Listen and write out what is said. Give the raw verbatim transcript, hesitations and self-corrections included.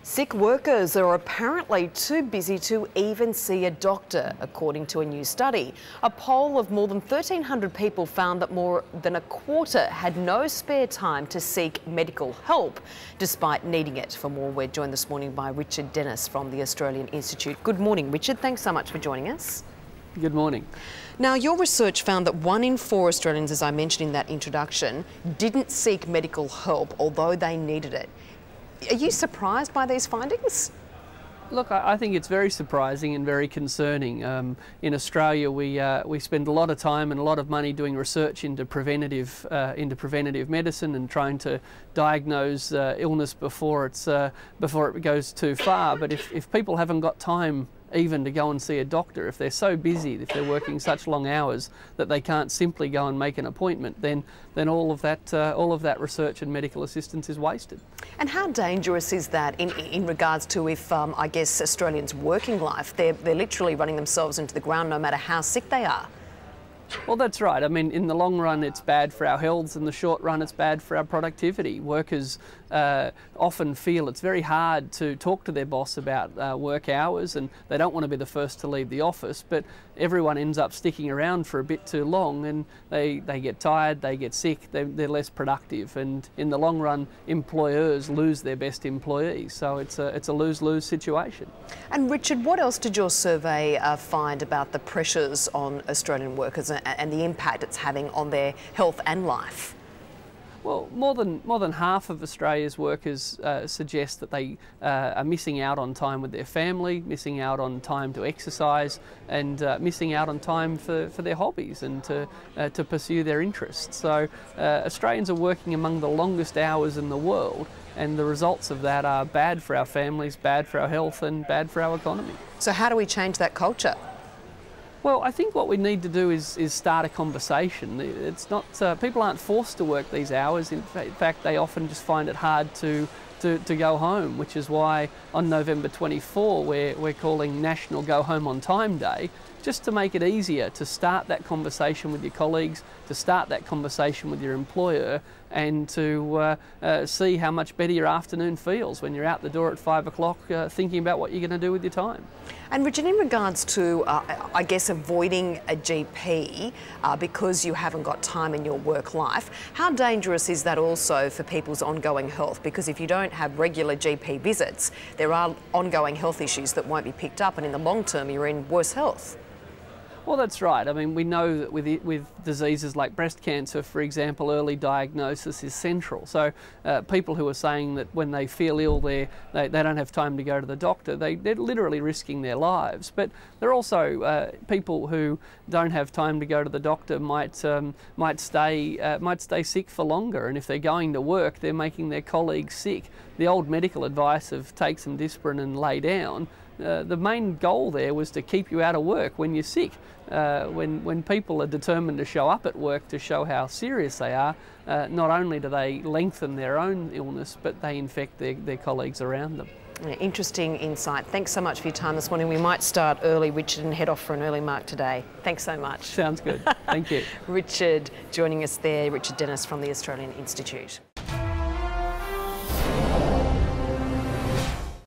Sick workers are apparently too busy to even see a doctor, according to a new study. A poll of more than thirteen hundred people found that more than a quarter had no spare time to seek medical help, despite needing it. For more, we're joined this morning by Richard Dennis from the Australian Institute. Good morning, Richard. Thanks so much for joining us. Good morning. Now, your research found that one in four Australians, as I mentioned in that introduction, didn't seek medical help, although they needed it. Are you surprised by these findings? Look, I think it's very surprising and very concerning. Um, in Australia, we uh, we spend a lot of time and a lot of money doing research into preventative uh, into preventative medicine and trying to diagnose uh, illness before it's uh, before it goes too far. But if if people haven't got time even to go and see a doctor, if they're so busy, if they're working such long hours that they can't simply go and make an appointment, then then all of that uh, all of that research and medical assistance is wasted. And how dangerous is that in in regards to if um, I guess Australians' working life? They're they're literally running themselves into the ground no matter how sick they are. Well, that's right. I mean, in the long run, it's bad for our health. In the short run, it's bad for our productivity. Workers uh, often feel it's very hard to talk to their boss about uh, work hours, and they don't want to be the first to leave the office, but everyone ends up sticking around for a bit too long, and they, they get tired, they get sick, they, they're less productive, and in the long run, employers lose their best employees. So it's a, it's a lose-lose situation. And Richard, what else did your survey uh, find about the pressures on Australian workers and the impact it's having on their health and life? Well, more than more than half of Australia's workers uh, suggest that they uh, are missing out on time with their family, missing out on time to exercise, and uh, missing out on time for, for their hobbies and to uh, to pursue their interests. So uh, Australians are working among the longest hours in the world, and the results of that are bad for our families, bad for our health, and bad for our economy. So how do we change that culture? Well, I think what we need to do is, is start a conversation. It's not, uh, people aren't forced to work these hours. In fact, they often just find it hard to, to, to go home, which is why on November twenty-fourth we're, we're calling National Go Home on Time Day, just to make it easier to start that conversation with your colleagues, to start that conversation with your employer, and to uh, uh, see how much better your afternoon feels when you're out the door at five o'clock uh, thinking about what you're going to do with your time. And Richard, in regards to, uh, I guess, avoiding a G P uh, because you haven't got time in your work life, how dangerous is that also for people's ongoing health? Because if you don't have regular G P visits, there are ongoing health issues that won't be picked up, and in the long term you're in worse health. Well, that's right. I mean, we know that with with diseases like breast cancer, for example, early diagnosis is central. So uh, people who are saying that when they feel ill, they they don't have time to go to the doctor, they, they're literally risking their lives. But there are also uh, people who don't have time to go to the doctor might um, might stay uh, might stay sick for longer, and if they're going to work, they're making their colleagues sick. The old medical advice of take some Disprin and lay down. Uh, the main goal there was to keep you out of work when you're sick. Uh, when, when people are determined to show up at work to show how serious they are, uh, not only do they lengthen their own illness, but they infect their, their colleagues around them. Interesting insight. Thanks so much for your time this morning. We might start early, Richard, and head off for an early mark today. Thanks so much. Sounds good. Thank you. Richard joining us there, Richard Dennis from the Australian Institute.